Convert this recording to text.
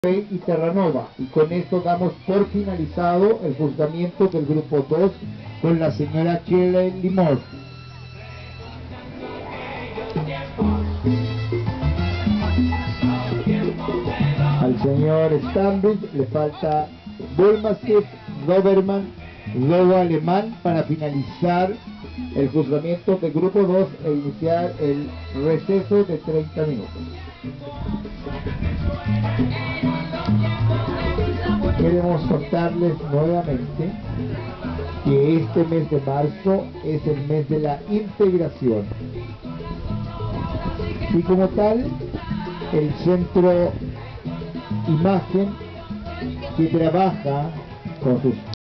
y Terranova, y con esto damos por finalizado el juzgamiento del grupo 2 con la señora Shirley Limor. Al señor Stambridge le falta Bullmastiff, Doberman, Lobo Alemán para finalizar el juzgamiento del grupo 2 e iniciar el receso de 30 minutos. Queremos contarles nuevamente que este mes de marzo es el mes de la integración y como tal el Centro Imagen, que trabaja con sus